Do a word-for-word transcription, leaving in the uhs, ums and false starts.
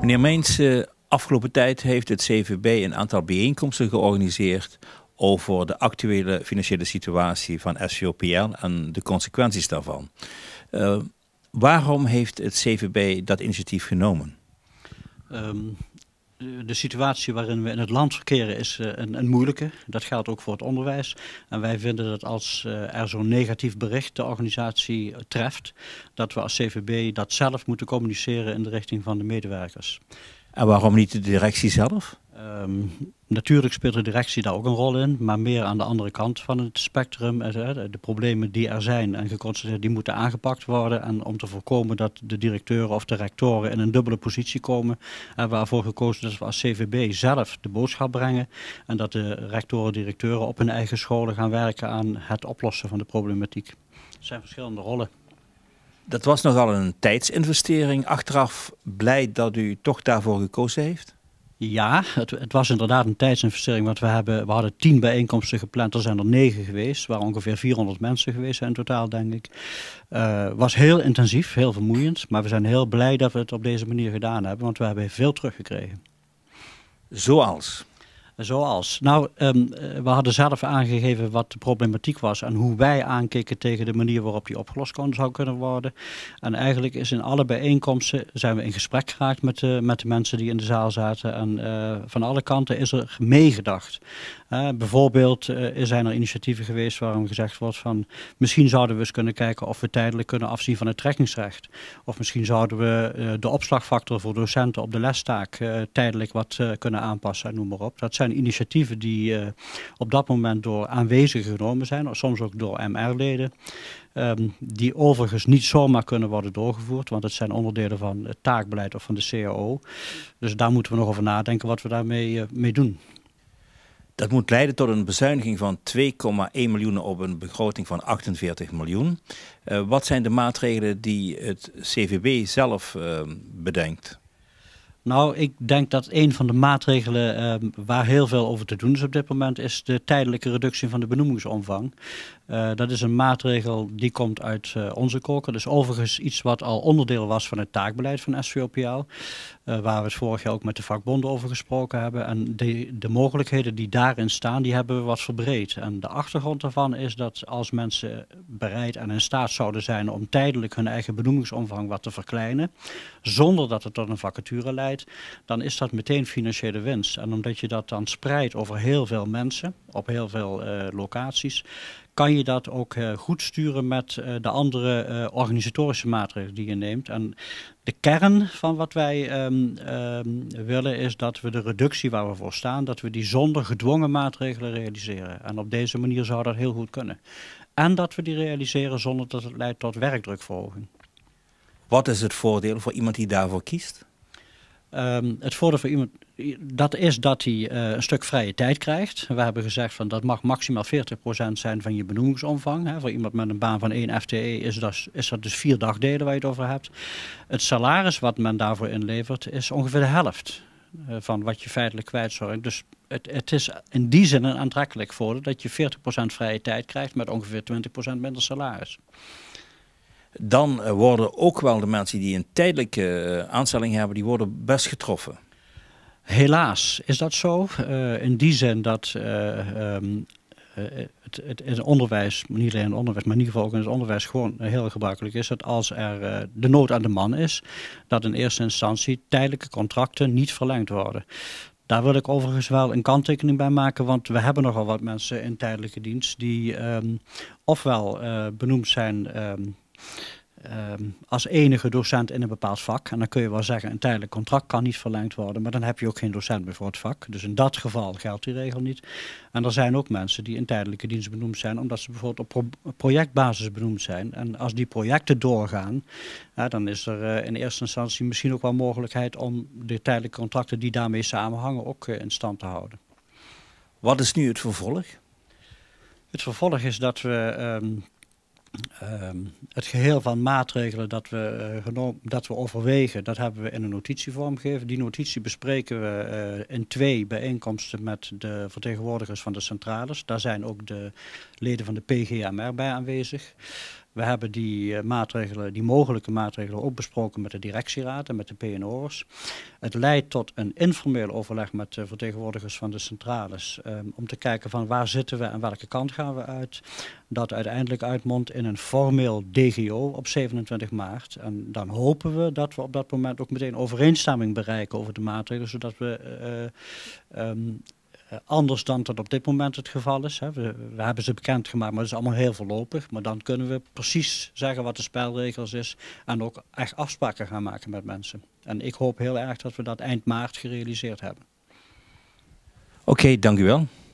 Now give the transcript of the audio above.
Meneer Meens, uh, afgelopen tijd heeft het C V B een aantal bijeenkomsten georganiseerd over de actuele financiële situatie van S V O P L en de consequenties daarvan. Uh, waarom heeft het C V B dat initiatief genomen? Um, de, de situatie waarin we in het land verkeren is uh, een, een moeilijke. Dat geldt ook voor het onderwijs. En wij vinden dat als uh, er zo'n negatief bericht de organisatie uh, treft, dat we als C V B dat zelf moeten communiceren in de richting van de medewerkers. En waarom niet de directie zelf? Um, natuurlijk speelt de directie daar ook een rol in, maar meer aan de andere kant van het spectrum. De problemen die er zijn en geconstateerd, die moeten aangepakt worden. En om te voorkomen dat de directeuren of de rectoren in een dubbele positie komen, hebben we ervoor gekozen dat we als C V B zelf de boodschap brengen. En dat de rectoren, directeuren op hun eigen scholen gaan werken aan het oplossen van de problematiek. Er zijn verschillende rollen. Dat was nogal een tijdsinvestering. Achteraf blij dat u toch daarvoor gekozen heeft? Ja, het, het was inderdaad een tijdsinvestering, want we, hebben, we hadden tien bijeenkomsten gepland, er zijn er negen geweest, waar ongeveer vierhonderd mensen geweest zijn in totaal, denk ik. Het uh, was heel intensief, heel vermoeiend, maar we zijn heel blij dat we het op deze manier gedaan hebben, want we hebben veel teruggekregen. Zoals? Zoals? Nou, um, we hadden zelf aangegeven wat de problematiek was en hoe wij aankeken tegen de manier waarop die opgelost kon, zou kunnen worden. En eigenlijk is in alle bijeenkomsten zijn we in gesprek geraakt met de, met de mensen die in de zaal zaten. En uh, van alle kanten is er meegedacht. Uh, bijvoorbeeld uh, zijn er initiatieven geweest waarom gezegd wordt van misschien zouden we eens kunnen kijken of we tijdelijk kunnen afzien van het trekkingsrecht. Of misschien zouden we uh, de opslagfactor voor docenten op de lestaak uh, tijdelijk wat uh, kunnen aanpassen en noem maar op. Dat zijn initiatieven die uh, op dat moment door aanwezigen genomen zijn, of soms ook door M R-leden. Um, die overigens niet zomaar kunnen worden doorgevoerd, want het zijn onderdelen van het taakbeleid of van de C A O. Dus daar moeten we nog over nadenken wat we daarmee uh, mee doen. Dat moet leiden tot een bezuiniging van twee komma één miljoen op een begroting van achtenveertig miljoen. Uh, wat zijn de maatregelen die het C V B zelf uh, bedenkt? Nou, ik denk dat een van de maatregelen uh, waar heel veel over te doen is op dit moment, is de tijdelijke reductie van de benoemingsomvang. Uh, dat is een maatregel die komt uit uh, onze koker. Dus overigens iets wat al onderdeel was van het taakbeleid van S V O P L. Uh, waar we het vorig jaar ook met de vakbonden over gesproken hebben. En de, de mogelijkheden die daarin staan, die hebben we wat verbreed. En de achtergrond daarvan is dat als mensen bereid en in staat zouden zijn om tijdelijk hun eigen benoemingsomvang wat te verkleinen, zonder dat het tot een vacature leidt, dan is dat meteen financiële winst. En omdat je dat dan spreidt over heel veel mensen, op heel veel uh, locaties, kan je dat ook uh, goed sturen met uh, de andere uh, organisatorische maatregelen die je neemt. En de kern van wat wij um, um, willen is dat we de reductie waar we voor staan, dat we die zonder gedwongen maatregelen realiseren. En op deze manier zou dat heel goed kunnen. En dat we die realiseren zonder dat het leidt tot werkdrukverhoging. Wat is het voordeel voor iemand die daarvoor kiest? Um, het voordeel voor iemand, dat is dat hij uh, een stuk vrije tijd krijgt. We hebben gezegd van dat mag maximaal veertig procent zijn van je benoemingsomvang. Hè. Voor iemand met een baan van één F T E is dat, is dat dus vier dagdelen waar je het over hebt. Het salaris wat men daarvoor inlevert is ongeveer de helft uh, van wat je feitelijk kwijt zou. Dus het, het is in die zin een aantrekkelijk voordeel dat je veertig procent vrije tijd krijgt met ongeveer twintig procent minder salaris. Dan worden ook wel de mensen die een tijdelijke aanstelling hebben, die worden best getroffen. Helaas is dat zo. Uh, in die zin dat uh, um, uh, het, het in het onderwijs, niet alleen in het onderwijs, maar in ieder geval ook in het onderwijs gewoon heel gebruikelijk is dat als er uh, de nood aan de man is, dat in eerste instantie tijdelijke contracten niet verlengd worden. Daar wil ik overigens wel een kanttekening bij maken, want we hebben nogal wat mensen in tijdelijke dienst die um, ofwel uh, benoemd zijn Um, Um, als enige docent in een bepaald vak. En dan kun je wel zeggen, een tijdelijk contract kan niet verlengd worden, maar dan heb je ook geen docent meer voor het vak. Dus in dat geval geldt die regel niet. En er zijn ook mensen die in tijdelijke dienst benoemd zijn, omdat ze bijvoorbeeld op pro projectbasis benoemd zijn. En als die projecten doorgaan, ja, dan is er uh, in eerste instantie misschien ook wel mogelijkheid om de tijdelijke contracten die daarmee samenhangen ook uh, in stand te houden. Wat is nu het vervolg? Het vervolg is dat we Um, Um, het geheel van maatregelen dat we, uh, genomen, dat we overwegen, dat hebben we in een notitie vormgegeven. Die notitie bespreken we uh, in twee bijeenkomsten met de vertegenwoordigers van de centrales. Daar zijn ook de leden van de P G M R bij aanwezig. We hebben die uh, maatregelen, die mogelijke maatregelen ook besproken met de directieraad en met de P N O'ers. Het leidt tot een informeel overleg met de vertegenwoordigers van de centrales um, om te kijken van waar zitten we en welke kant gaan we uit. Dat uiteindelijk uitmondt in een formeel D G O op zevenentwintig maart. En dan hopen we dat we op dat moment ook meteen overeenstemming bereiken over de maatregelen, zodat we uh, um, anders dan dat op dit moment het geval is. Hè. We, we hebben ze bekendgemaakt, maar het is allemaal heel voorlopig. Maar dan kunnen we precies zeggen wat de spelregels is en ook echt afspraken gaan maken met mensen. En ik hoop heel erg dat we dat eind maart gerealiseerd hebben. Oké, okay, dank u wel.